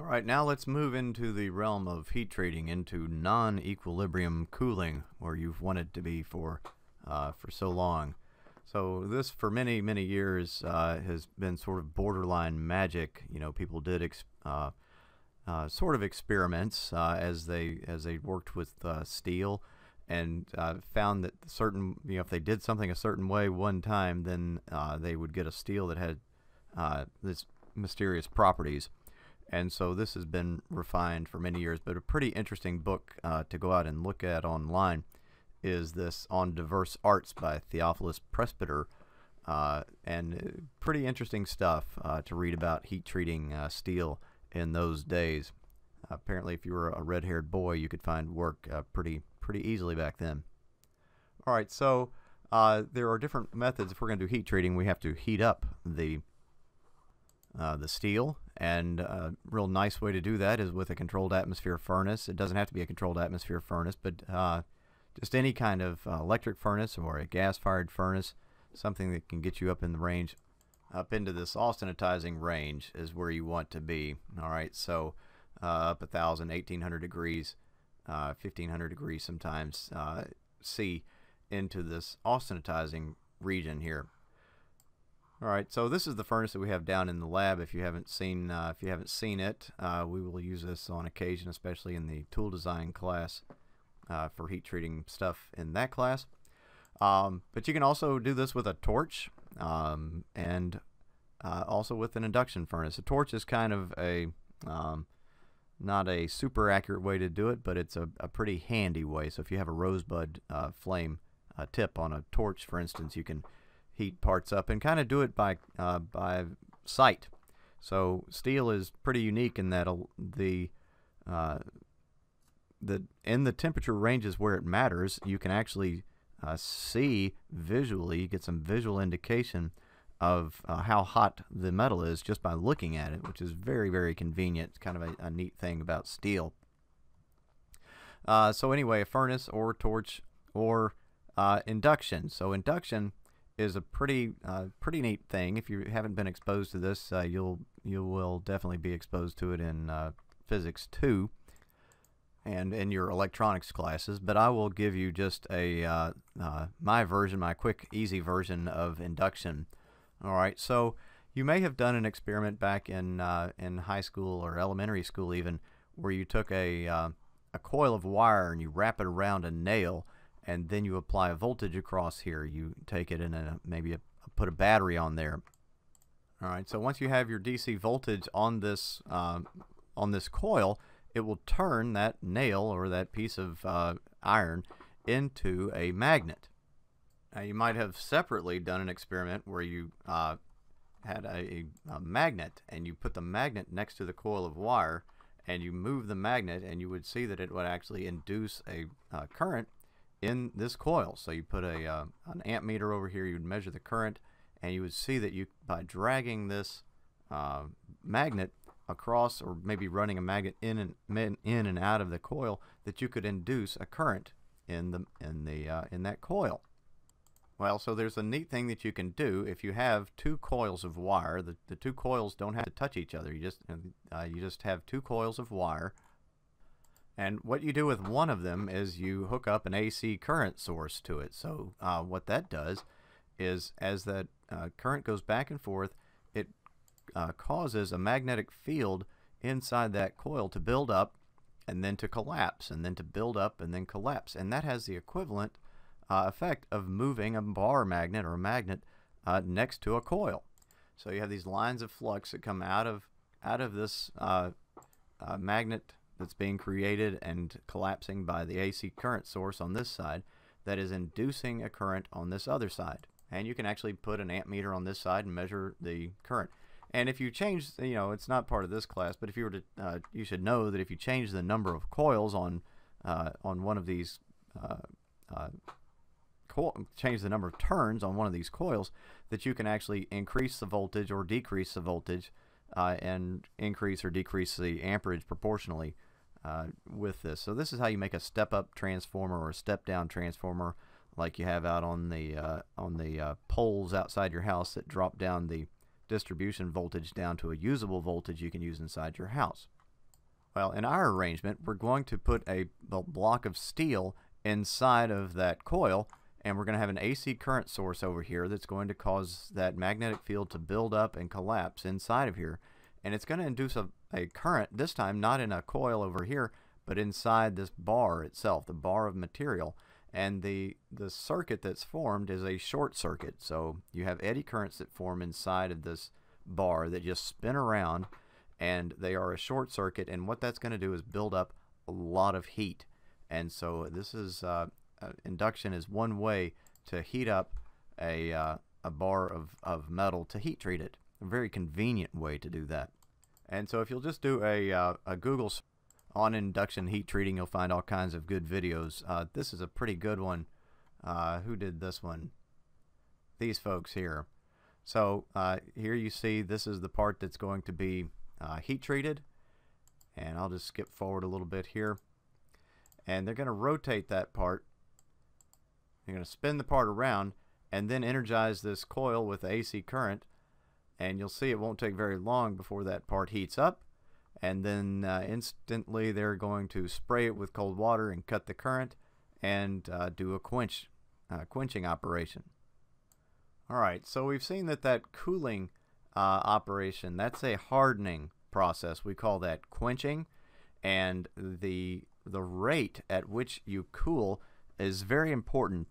All right, now let's move into the realm of heat treating, into non-equilibrium cooling, where you've wanted to be for so long. So this, for many, many years, has been sort of borderline magic. You know, people did sort of experiments as they worked with steel, and found that certain, if they did something a certain way one time, then they would get a steel that had this mysterious properties. And so this has been refined for many years. But a pretty interesting book to go out and look at online is this On Diverse Arts by Theophilus Presbyter, and pretty interesting stuff to read about heat treating steel in those days. Apparently, if you were a red-haired boy, you could find work pretty easily back then. All right, so there are different methods. If we're going to do heat treating, we have to heat up the steel, and a real nice way to do that is with a controlled atmosphere furnace. It doesn't have to be a controlled atmosphere furnace, but just any kind of electric furnace or a gas-fired furnace, something that can get you up in the range, up into this austenitizing range is where you want to be. All right, so up 1,000, 1,800 degrees, 1,500 degrees sometimes C, into this austenitizing region here. All right, so this is the furnace that we have down in the lab. If you haven't seen it, we will use this on occasion, especially in the tool design class, for heat treating stuff in that class. But you can also do this with a torch, and also with an induction furnace. A torch is kind of a not a super accurate way to do it, but it's a pretty handy way. So if you have a rosebud flame tip on a torch, for instance, you can heat parts up and kind of do it by sight. So steel is pretty unique in that in the temperature ranges where it matters, you can actually see visually, get some visual indication of how hot the metal is just by looking at it, which is very, very convenient. It's kind of a neat thing about steel. So anyway, a furnace or torch or induction. So induction is a pretty neat thing. If you haven't been exposed to this, you will definitely be exposed to it in Physics 2 and in your electronics classes. But I will give you just my version, my quick, easy version of induction. All right, so you may have done an experiment back in high school or elementary school even, where you took a coil of wire and you wrap it around a nail, and then you apply a voltage across here. You take it and put a battery on there. All right, so once you have your DC voltage on this coil, it will turn that nail or that piece of iron into a magnet. Now, you might have separately done an experiment where you had a magnet, and you put the magnet next to the coil of wire, and you move the magnet, and you would see that it would actually induce a current in this coil. So you put an amp meter over here, you would measure the current, and you would see that by dragging this magnet across, or maybe running a magnet in and out of the coil, that you could induce a current in that coil. Well, so there's a neat thing that you can do if you have two coils of wire. The two coils don't have to touch each other. You just have two coils of wire. And what you do with one of them is you hook up an AC current source to it. So what that does is, as that current goes back and forth, it causes a magnetic field inside that coil to build up and then to collapse, and then to build up and then collapse. And that has the equivalent effect of moving a bar magnet or a magnet next to a coil. So you have these lines of flux that come out of this magnet that's being created and collapsing by the AC current source on this side, that is inducing a current on this other side. And you can actually put an amp meter on this side and measure the current. And if you change, it's not part of this class, but if you were to, you should know that if you change the number of coils on one of these, change the number of turns on one of these coils, that you can actually increase the voltage or decrease the voltage, and increase or decrease the amperage proportionally with this. So this is how you make a step-up transformer or a step-down transformer, like you have out on the poles outside your house that drop down the distribution voltage down to a usable voltage you can use inside your house. Well, in our arrangement, we're going to put a block of steel inside of that coil, and we're going to have an AC current source over here that's going to cause that magnetic field to build up and collapse inside of here. And it's going to induce a current, this time not in a coil over here, but inside this bar itself, the bar of material. And the circuit that's formed is a short circuit. So you have eddy currents that form inside of this bar that just spin around, and they are a short circuit, and what that's going to do is build up a lot of heat. And so this is induction is one way to heat up a bar of metal to heat treat it. A very convenient way to do that. And so if you'll just do a Google on induction heat treating, you'll find all kinds of good videos. This is a pretty good one. Who did this one? These folks here. So here you see this is the part that's going to be heat treated, and I'll just skip forward a little bit here, and they're going to rotate that part. They're going to spin the part around and then energize this coil with the AC current, and you'll see it won't take very long before that part heats up, and then instantly they're going to spray it with cold water and cut the current and do a quenching operation. Alright, so we've seen that cooling operation, that's a hardening process. We call that quenching, and the rate at which you cool is very important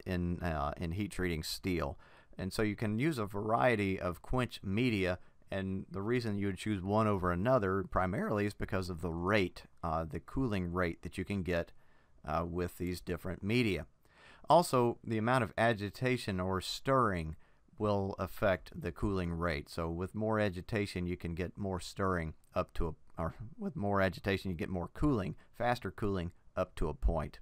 in heat treating steel. And so you can use a variety of quench media, and the reason you would choose one over another primarily is because of the rate, the cooling rate that you can get with these different media. Also, the amount of agitation or stirring will affect the cooling rate. So with more agitation you can get more stirring up to or with more agitation you get more cooling, faster cooling up to a point.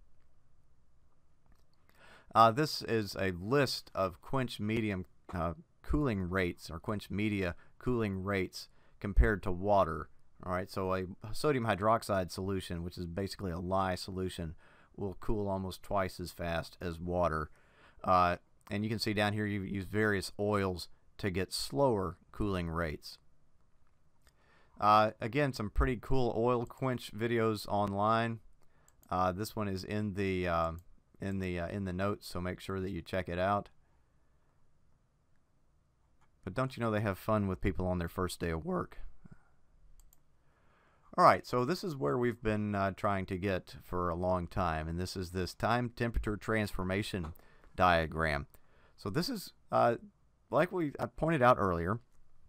This is a list of quench medium cooling rates, or quench media cooling rates compared to water. Alright, so a sodium hydroxide solution, which is basically a lye solution, will cool almost twice as fast as water. And you can see down here you use various oils to get slower cooling rates. Again, some pretty cool oil quench videos online. This one is in the notes, so make sure that you check it out. But don't you know they have fun with people on their first day of work? Alright, so this is where we've been trying to get for a long time, and this is this time temperature transformation diagram. So this is, like I pointed out earlier,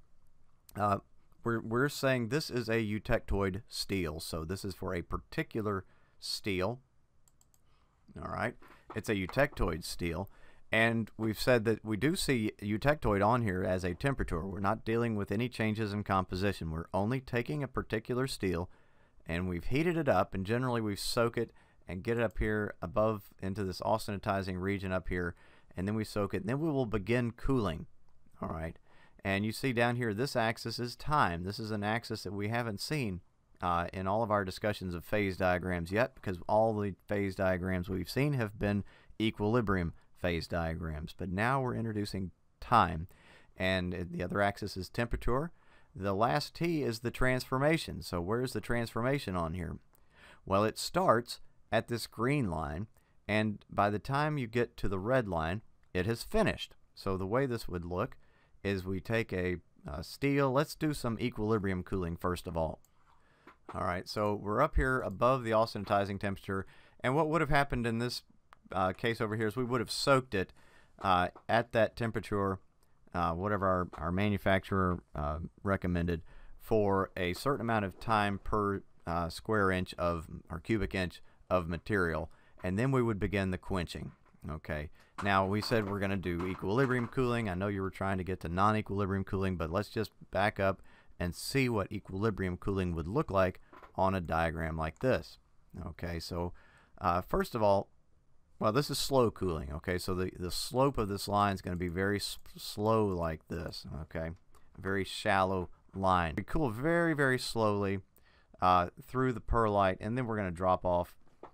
we're saying this is a eutectoid steel. So this is for a particular steel. Alright, it's a eutectoid steel. And we've said that we do see eutectoid on here as a temperature. We're not dealing with any changes in composition. We're only taking a particular steel and we've heated it up, and generally we soak it and get it up here above into this austenitizing region up here, and then we soak it, and then we will begin cooling. Alright, and you see down here this axis is time. This is an axis that we haven't seen in all of our discussions of phase diagrams yet, because all the phase diagrams we've seen have been equilibrium phase diagrams, but now we're introducing time, and the other axis is temperature. The last T is the transformation. So where's the transformation on here? Well, it starts at this green line, and by the time you get to the red line it has finished. So the way this would look is we take a steel. Let's do some equilibrium cooling first of all. Alright, so we're up here above the austenitizing temperature, and what would have happened in this case over here is we would have soaked it at that temperature, whatever our manufacturer recommended, for a certain amount of time per square inch of or cubic inch of material, and then we would begin the quenching. Okay, now we said we're going to do equilibrium cooling. I know you were trying to get to non-equilibrium cooling, but let's just back up and see what equilibrium cooling would look like on a diagram like this. Okay, so first of all, well, this is slow cooling. Okay, so the slope of this line is going to be very slow like this. Okay, very shallow line. We cool very, very slowly through the perlite, and then we're going to drop off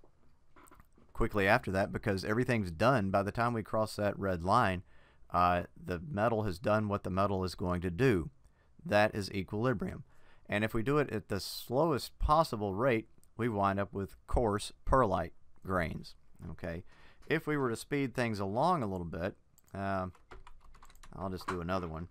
quickly after that, because everything's done by the time we cross that red line. The metal has done what the metal is going to do. That is equilibrium. And if we do it at the slowest possible rate, we wind up with coarse perlite grains. Okay, if we were to speed things along a little bit, I'll just do another one.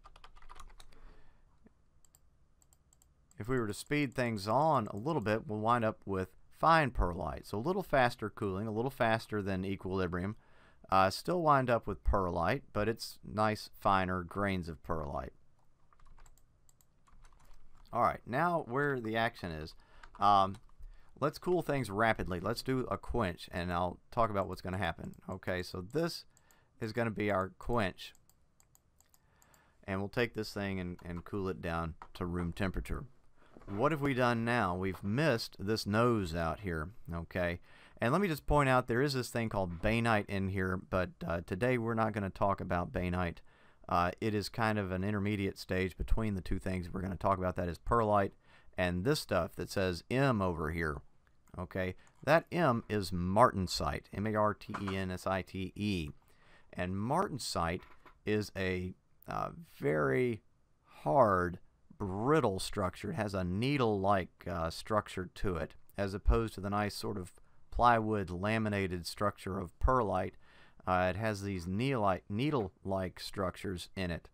If we were to speed things on a little bit, we'll wind up with fine perlite. So a little faster cooling, a little faster than equilibrium. Still wind up with perlite, but it's nice, finer grains of perlite. Alright, now where the action is. Let's cool things rapidly. Let's do a quench, and I'll talk about what's going to happen. Okay, so this is going to be our quench. And we'll take this thing and cool it down to room temperature. What have we done now? We've missed this nose out here. Okay, and let me just point out there is this thing called bainite in here, but today we're not going to talk about bainite. It is kind of an intermediate stage between the two things. We're going to talk about that as perlite and this stuff that says M over here. Okay, that M is martensite, M-A-R-T-E-N-S-I-T-E, and martensite is a very hard, brittle structure. It has a needle-like structure to it, as opposed to the nice sort of plywood laminated structure of perlite. It has these needle-like structures in it.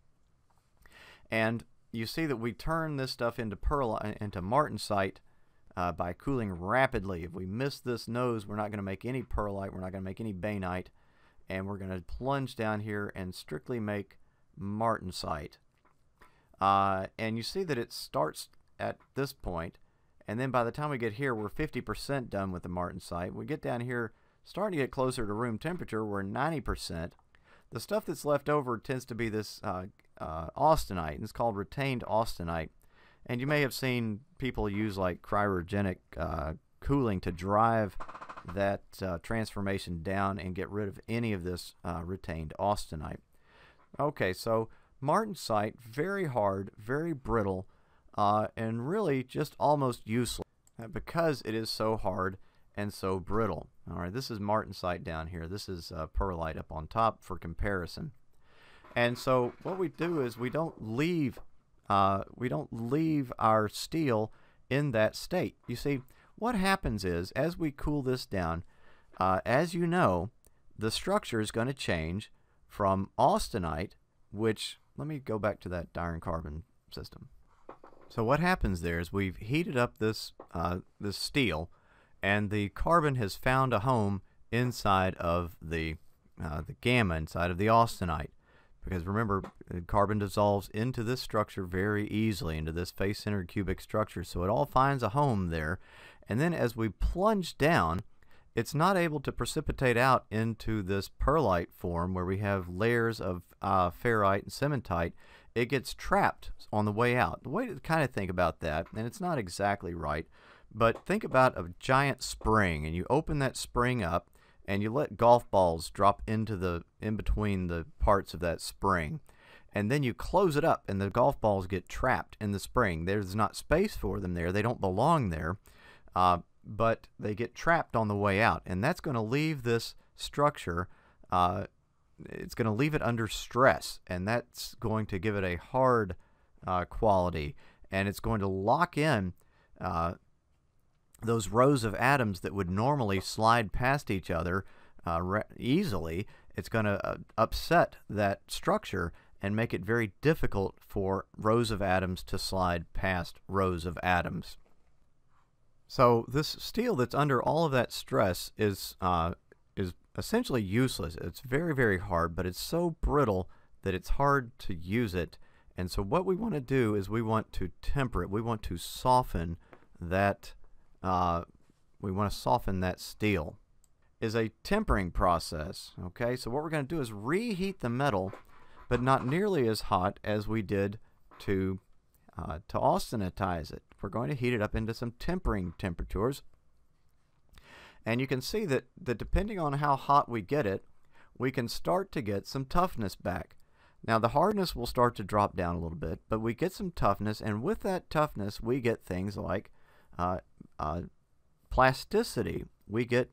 And you see that we turn this stuff into martensite by cooling rapidly. If we miss this nose, we're not going to make any perlite, we're not going to make any bainite, and we're going to plunge down here and strictly make martensite. And you see that it starts at this point, and then by the time we get here, we're 50% done with the martensite. We get down here, starting to get closer to room temperature, we're 90%. The stuff that's left over tends to be this austenite, and it's called retained austenite. And you may have seen people use like cryogenic cooling to drive that transformation down and get rid of any of this retained austenite. Okay, so martensite, very hard, very brittle, and really just almost useless because it is so hard and so brittle. Alright, this is martensite down here. This is perlite up on top for comparison. And so what we do is we don't leave our steel in that state. You see, what happens is, as we cool this down, as you know, the structure is going to change from austenite, which, let me go back to that iron carbon system. So what happens there is we've heated up this this steel, and the carbon has found a home inside of the gamma, inside of the austenite. Because remember, carbon dissolves into this structure very easily, into this face-centered cubic structure. So it all finds a home there. And then as we plunge down, it's not able to precipitate out into this perlite form where we have layers of ferrite and cementite. It gets trapped on the way out. The way to kind of think about that, and it's not exactly right, but think about a giant spring, and you open that spring up, and you let golf balls drop into in between the parts of that spring, and then you close it up, and the golf balls get trapped in the spring. There's not space for them there. They don't belong there, but they get trapped on the way out, and that's going to leave this structure. It's going to leave it under stress, and that's going to give it a hard quality, and it's going to lock in those rows of atoms that would normally slide past each other easily. It's going to upset that structure and make it very difficult for rows of atoms to slide past rows of atoms. So this steel that's under all of that stress is essentially useless. It's very, very hard, but it's so brittle that it's hard to use it. And so what we want to do is we want to temper it. We want to soften that steel. Is a tempering process. Okay, so what we're going to do is reheat the metal, but not nearly as hot as we did to austenitize it. We're going to heat it up into some tempering temperatures, and you can see that depending on how hot we get it, we can start to get some toughness back. Now the hardness will start to drop down a little bit, but we get some toughness, and with that toughness we get things like plasticity. We get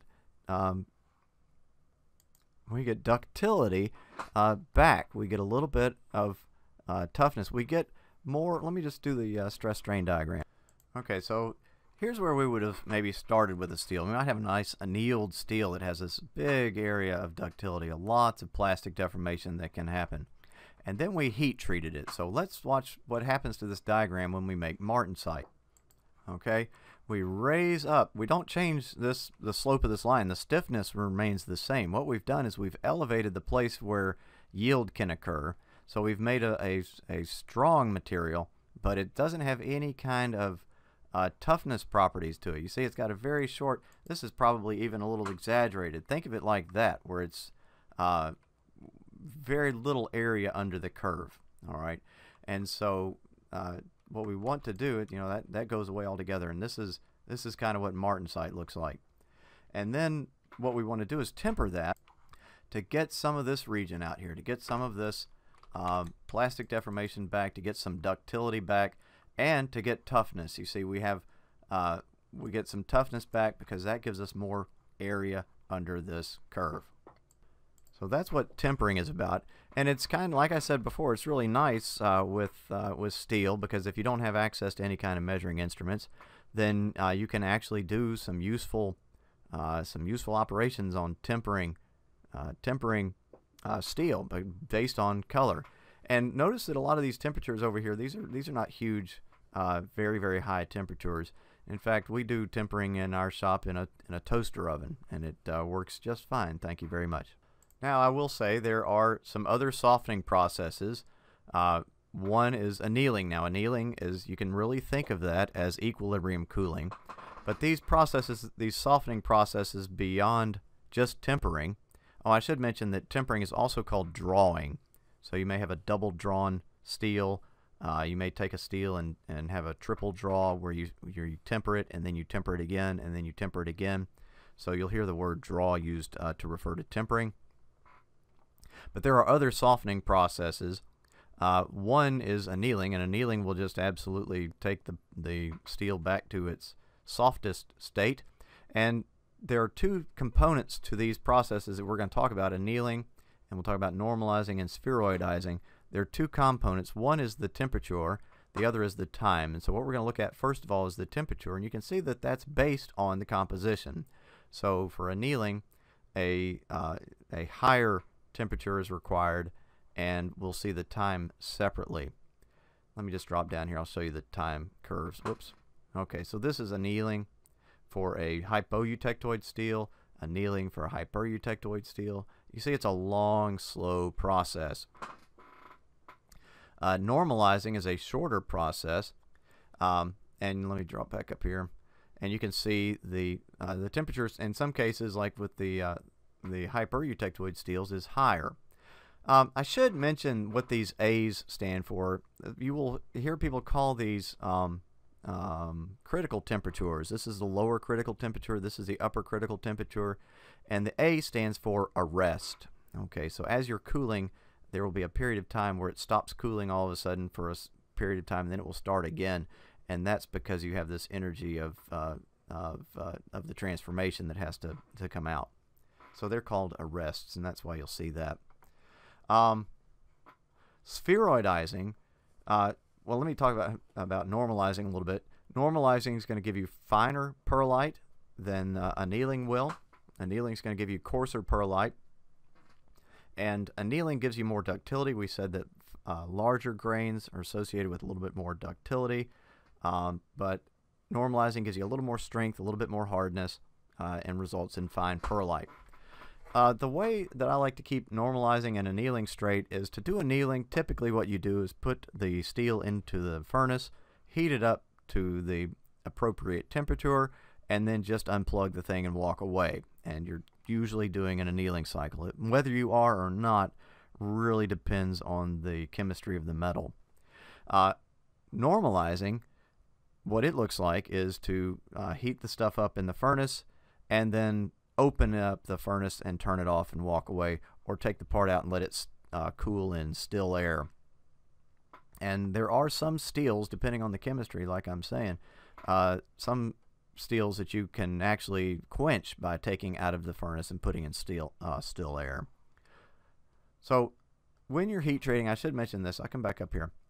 ductility back. We get a little bit of toughness. We get let me just do the stress strain diagram. Okay, so here's where we would have maybe started with a steel. We might have a nice annealed steel that has this big area of ductility, lots of plastic deformation that can happen. And then we heat treated it. So let's watch what happens to this diagram when we make martensite. Okay, we raise up, we don't change the slope of this line, the stiffness remains the same. What we've done is we've elevated the place where yield can occur. So we've made a strong material, but it doesn't have any kind of toughness properties to it. You see, it's got a very short, this is probably even a little exaggerated. Think of it like that, where it's very little area under the curve. All right, and so what we want to do, you know, that goes away altogether, and this is kind of what martensite looks like. And then what we want to do is temper that to get some of this region out here, to get some of this plastic deformation back, to get some ductility back, and to get toughness. You see, we get some toughness back because that gives us more area under this curve. So that's what tempering is about, and it's kind of like I said before. It's really nice with steel, because if you don't have access to any kind of measuring instruments, then you can actually do some useful operations on tempering steel based on color. And notice that a lot of these temperatures over here, these are not huge, very, very high temperatures. In fact, we do tempering in our shop in a toaster oven, and it works just fine. Thank you very much. Now, I will say there are some other softening processes. One is annealing. Now, annealing is, you can really think of that as equilibrium cooling. But these processes, these softening processes beyond just tempering. Oh, I should mention that tempering is also called drawing. So you may have a double drawn steel. You may take a steel and have a triple draw where you temper it, and then you temper it again, and then you temper it again. So you'll hear the word draw used to refer to tempering. But there are other softening processes. One is annealing, and annealing will just absolutely take the steel back to its softest state. And there are two components to these processes that we're going to talk about: annealing, and we'll talk about normalizing and spheroidizing. There are two components. One is the temperature, the other is the time. And so what we're going to look at first of all is the temperature, and you can see that that's based on the composition. So for annealing, a higher temperature is required, and we'll see the time separately. Let me just drop down here. I'll show you the time curves. Whoops. Okay, so this is annealing for a hypoeutectoid steel, annealing for a hypereutectoid steel. You see, it's a long, slow process. Normalizing is a shorter process, and let me drop back up here, and you can see the temperatures in some cases, like with the hypereutectoid steels, is higher. I should mention what these A's stand for. You will hear people call these critical temperatures. This is the lower critical temperature, this is the upper critical temperature, and the A stands for arrest. Okay, so as you're cooling, there will be a period of time where it stops cooling all of a sudden for a period of time, and then it will start again, and that's because you have this energy of the transformation that has to come out. So they're called arrests, and that's why you'll see that. Spheroidizing, well, let me talk about normalizing a little bit. Normalizing is going to give you finer pearlite than annealing will. Annealing is going to give you coarser pearlite. And annealing gives you more ductility. We said that larger grains are associated with a little bit more ductility, but normalizing gives you a little more strength, a little bit more hardness, and results in fine pearlite. The way that I like to keep normalizing and annealing straight is to do annealing. Typically what you do is put the steel into the furnace, heat it up to the appropriate temperature, and then just unplug the thing and walk away. And you're usually doing an annealing cycle. Whether you are or not really depends on the chemistry of the metal. Normalizing, what it looks like is to heat the stuff up in the furnace and then open up the furnace and turn it off and walk away, or take the part out and let it cool in still air. And there are some steels, depending on the chemistry, like I'm saying, some steels that you can actually quench by taking out of the furnace and putting in still air. So when you're heat treating, I should mention this, I'll come back up here.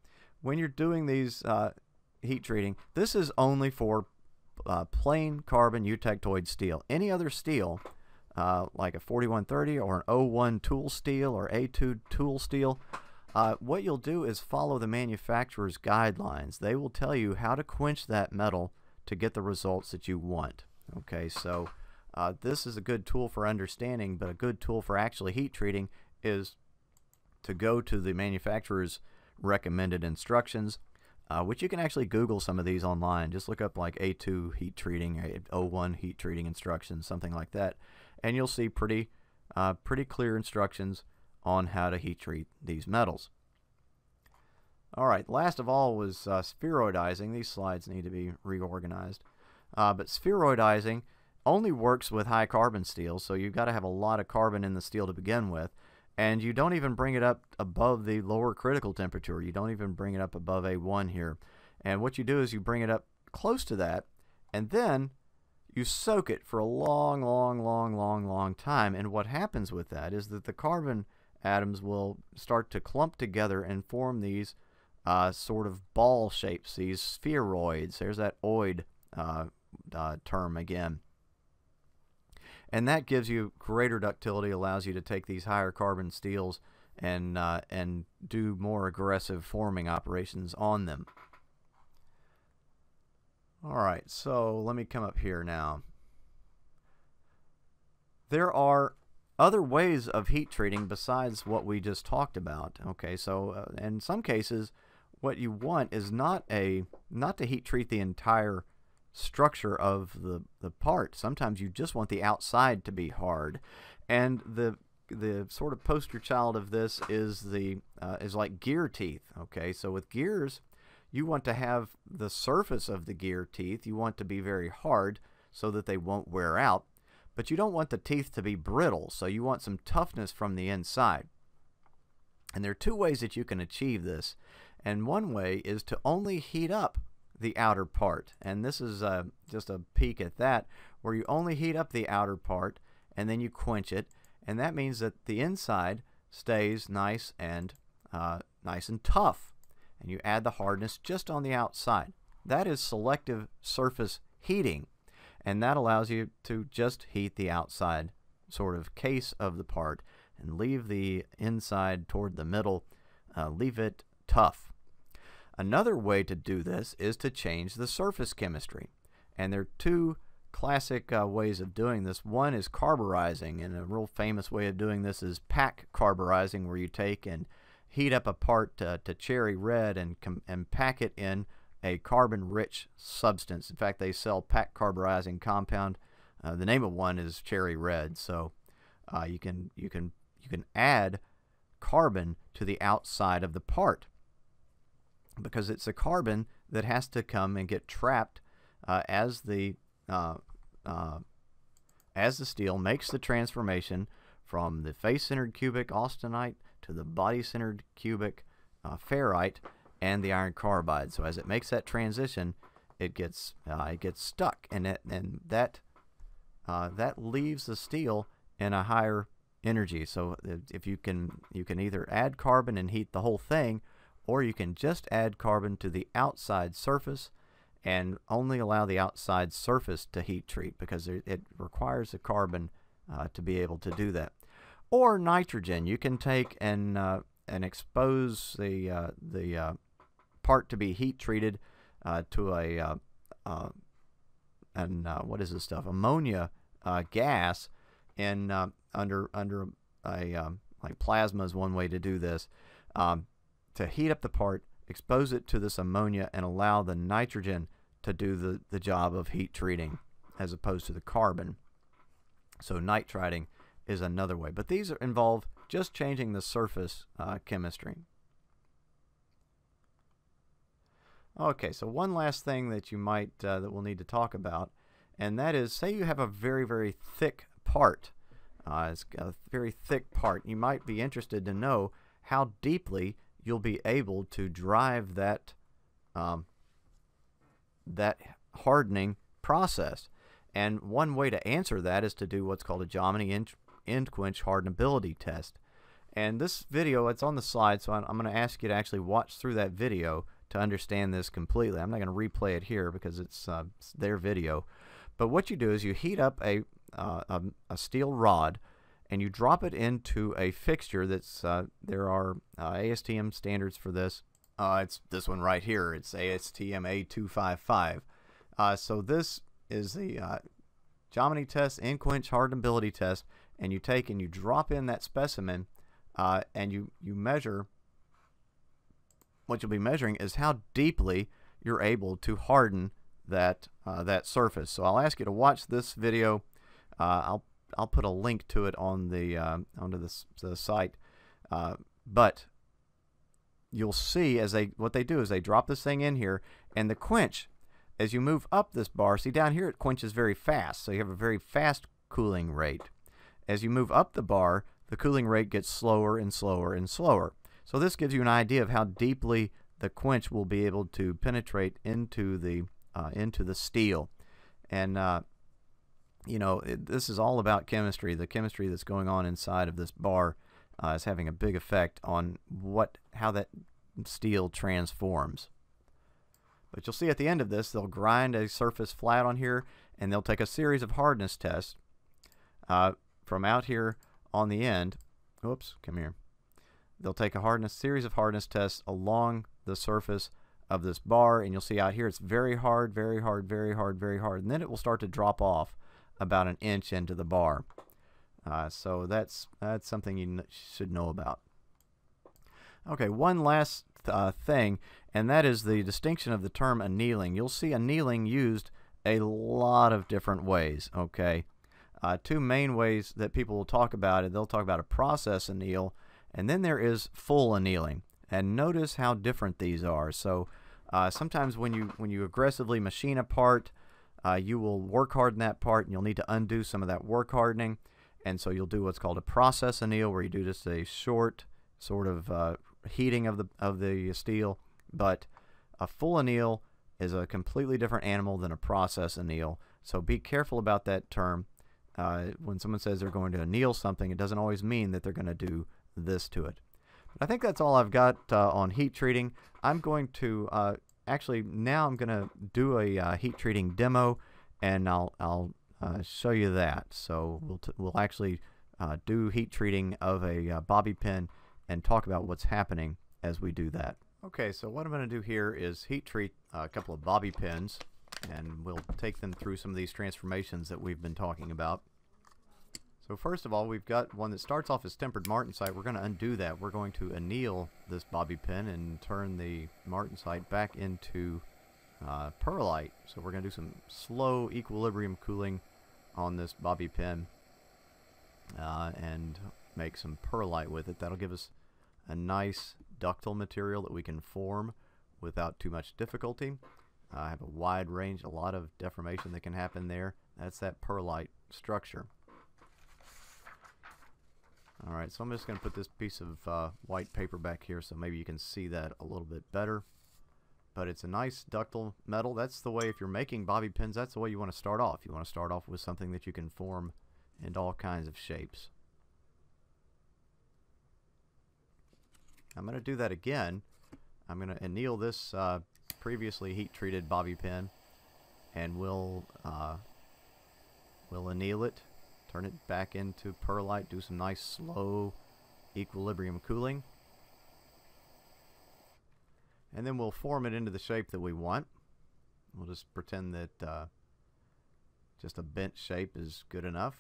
when you're doing these heat treating, this is only for plain carbon eutectoid steel. Any other steel, like a 4130 or an O1 tool steel or A2 tool steel, what you'll do is follow the manufacturer's guidelines. They will tell you how to quench that metal to get the results that you want. Okay, so this is a good tool for understanding, but a good tool for actually heat treating is to go to the manufacturer's recommended instructions, which you can actually Google some of these online. Just look up like A2 heat treating, O1 heat treating instructions, something like that, and you'll see pretty clear instructions on how to heat treat these metals. Alright, last of all was spheroidizing. These slides need to be reorganized. But spheroidizing only works with high carbon steel, so you've got to have a lot of carbon in the steel to begin with, and you don't even bring it up above the lower critical temperature. You don't even bring it up above A1 here. And what you do is you bring it up close to that, and then you soak it for a long time. And what happens with that is that the carbon atoms will start to clump together and form these sort of ball shapes, these spheroids. There's that oid term again. And that gives you greater ductility, allows you to take these higher carbon steels and do more aggressive forming operations on them. Alright, so let me come up here now. There are other ways of heat treating besides what we just talked about. Okay, so in some cases what you want is not to heat treat the entire structure of the part. Sometimes you just want the outside to be hard, and the sort of poster child of this is like gear teeth. Okay, so with gears, you want to have the surface of the gear teeth, you want to be very hard so that they won't wear out, but you don't want the teeth to be brittle, so you want some toughness from the inside. And there are two ways that you can achieve this, and one way is to only heat up the outer part, and this is just a peek at that, where you only heat up the outer part and then you quench it, and that means that the inside stays nice and tough, and you add the hardness just on the outside. That is selective surface heating, and that allows you to just heat the outside sort of case of the part and leave the inside toward the middle, leave it tough. Another way to do this is to change the surface chemistry, and there are two classic ways of doing this. One is carburizing, and a real famous way of doing this is pack carburizing, where you take and heat up a part to cherry red and pack it in a carbon-rich substance. In fact, they sell pack carburizing compound. The name of one is cherry red, so you can add carbon to the outside of the part, because it's a carbon that has to come and get trapped as the steel makes the transformation from the face-centered cubic austenite to the body-centered cubic ferrite and the iron carbide. So as it makes that transition, it gets stuck, and that leaves the steel in a higher energy. So if you can either add carbon and heat the whole thing, or you can just add carbon to the outside surface and only allow the outside surface to heat treat, because it requires the carbon to be able to do that. Or nitrogen. You can take and expose the part to be heat treated to a what is this stuff? Ammonia gas, and under a like plasma is one way to do this. To heat up the part, expose it to this ammonia, and allow the nitrogen to do the job of heat treating as opposed to the carbon. So nitriding is another way, but these involve just changing the surface chemistry. Okay, so one last thing that you might that we'll need to talk about, and that is, say you have a very thick part. It's a very thick part. You might be interested to know how deeply you'll be able to drive that hardening process. And one way to answer that is to do what's called a Jominy end quench hardenability test. And this video, it's on the slide, so I'm going to ask you to actually watch through that video to understand this completely. I'm not going to replay it here because it's their video. But what you do is you heat up a steel rod, and you drop it into a fixture that's there are ASTM standards for this. It's this one right here. It's ASTM A255. So this is the geometry test, in quench hardenability test, and you take and you drop in that specimen, and you measure. What you'll be measuring is how deeply you're able to harden that surface. So I'll ask you to watch this video. I'll put a link to it on the onto the site, but you'll see as what they do is they drop this thing in here, and the quench, as you move up this bar, see down here it quenches very fast, so you have a very fast cooling rate. As you move up the bar, the cooling rate gets slower and slower and slower. So this gives you an idea of how deeply the quench will be able to penetrate into the steel. And you know, this is all about chemistry. The chemistry that's going on inside of this bar is having a big effect on how that steel transforms. But you'll see at the end of this, they'll grind a surface flat on here, and they'll take a series of hardness tests from out here on the end. Oops, come here. They'll take a series of hardness tests along the surface of this bar, and you'll see out here it's very hard, very hard, very hard, very hard, and then it will start to drop off about an inch into the bar. So that's something you should know about. Okay, one last thing, and that is the distinction of the term annealing. You'll see annealing used a lot of different ways. Okay, two main ways that people will talk about it. They'll talk about a process anneal, and then there is full annealing. And notice how different these are. So sometimes when you aggressively machine a part, you will work harden that part, and you'll need to undo some of that work hardening. And so you'll do what's called a process anneal, where you do just a short sort of heating of the steel. But a full anneal is a completely different animal than a process anneal. So be careful about that term. When someone says they're going to anneal something, it doesn't always mean that they're going to do this to it. But I think that's all I've got on heat treating. I'm going to actually now I'm going to do a heat treating demo, and I'll show you that. So we'll actually do heat treating of a bobby pin and talk about what's happening as we do that. Okay, so what I'm going to do here is heat treat a couple of bobby pins, and we'll take them through some of these transformations that we've been talking about. So first of all, we've got one that starts off as tempered martensite. We're going to undo that. We're going to anneal this bobby pin and turn the martensite back into perlite. So we're going to do some slow equilibrium cooling on this bobby pin and make some perlite with it. That'll give us a nice ductile material that we can form without too much difficulty. I have a wide range, a lot of deformation that can happen there. That's that perlite structure. Alright, so I'm just going to put this piece of white paper back here so maybe you can see that a little bit better. But it's a nice ductile metal. That's the way, if you're making bobby pins, that's the way you want to start off. You want to start off with something that you can form into all kinds of shapes. I'm going to do that again. I'm going to anneal this previously heat-treated bobby pin, and we'll anneal it. Turn it back into perlite, do some nice slow equilibrium cooling. And then we'll form it into the shape that we want. We'll just pretend that just a bent shape is good enough.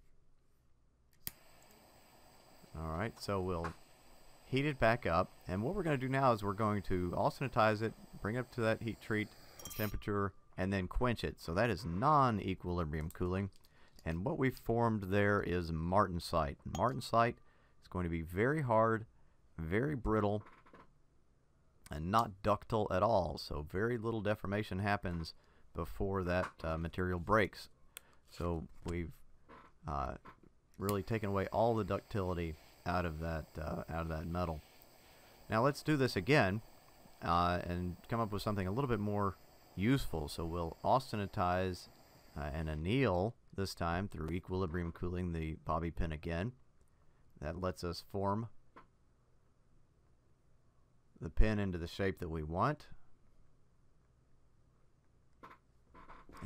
Alright, so we'll heat it back up. And what we're going to do now is we're going to austenitize it, bring it up to that heat treat temperature, and then quench it. So that is non-equilibrium cooling. And what we've formed there is martensite. Martensite is going to be very hard, very brittle, and not ductile at all. So very little deformation happens before that material breaks. So we've really taken away all the ductility out of that metal. Now let's do this again and come up with something a little bit more useful. So we'll austenitize and anneal this time through equilibrium cooling the bobby pin again. That lets us form the pin into the shape that we want.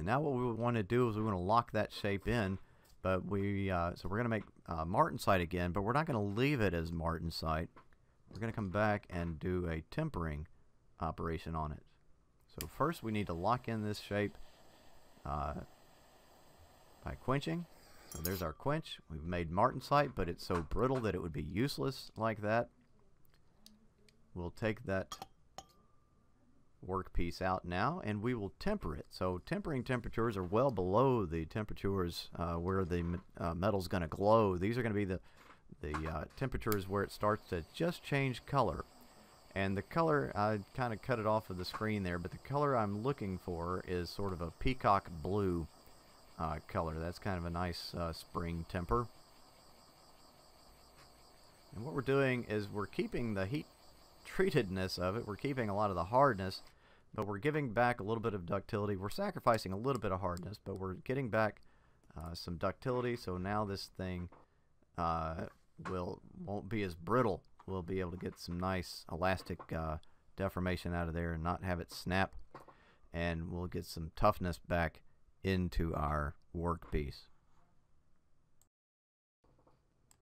And now what we want to do is we want to lock that shape in, but so we're going to make martensite again, but we're not going to leave it as martensite. We're going to come back and do a tempering operation on it. So first we need to lock in this shape by quenching. So there's our quench. We've made martensite, but it's so brittle that it would be useless like that. We'll take that workpiece out now and we will temper it. So tempering temperatures are well below the temperatures where the metal's going to glow. These are going to be the temperatures where it starts to just change color. And the color, I kind of cut it off of the screen there, but the color I'm looking for is sort of a peacock blue color. That's kind of a nice spring temper. And what we're doing is we're keeping the heat treatedness of it. We're keeping a lot of the hardness, but we're giving back a little bit of ductility. We're sacrificing a little bit of hardness, but we're getting back some ductility. So now this thing won't be as brittle. We'll be able to get some nice elastic deformation out of there and not have it snap, and we'll get some toughness back into our workpiece.